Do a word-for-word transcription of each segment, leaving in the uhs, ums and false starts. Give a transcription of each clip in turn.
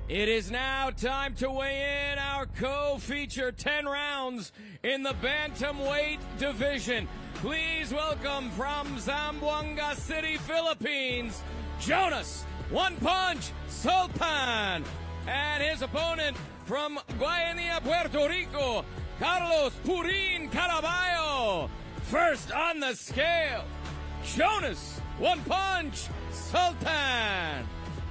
It is now time to weigh in our co-feature ten rounds in the bantamweight division. Please welcome from Zamboanga City, Philippines, Jonas One Punch Sultan, and his opponent from Guayanilla, Puerto Rico, Carlos Purin Caraballo. First on the scale, Jonas One Punch Sultan.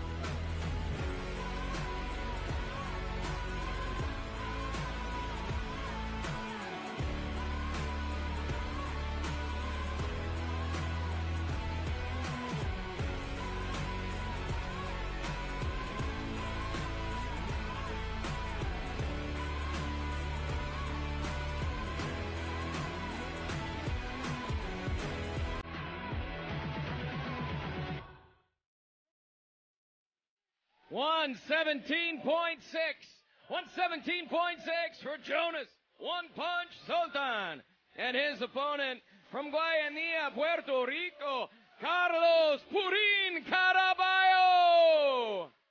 one seventeen point six. one seventeen point six for Jonas One Punch Sultan. And his opponent from Guayanilla, Puerto Rico, Carlos Purin Caraballo.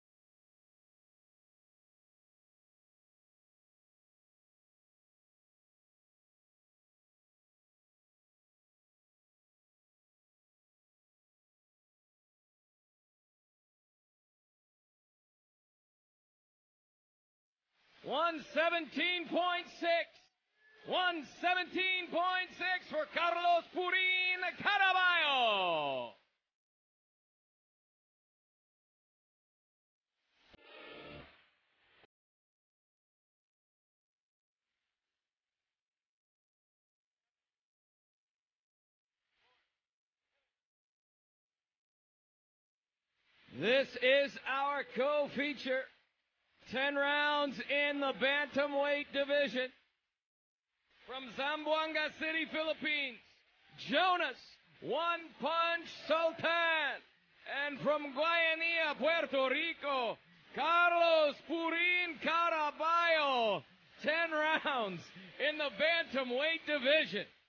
one seventeen point six. one seventeen point six for Carlos Purin Caraballo. This is our co-feature. ten rounds in the bantamweight division. From Zamboanga City, Philippines, Jonas One Punch Sultan. And from Guayanilla, Puerto Rico, Carlos Purin Caraballo. ten rounds in the bantamweight division.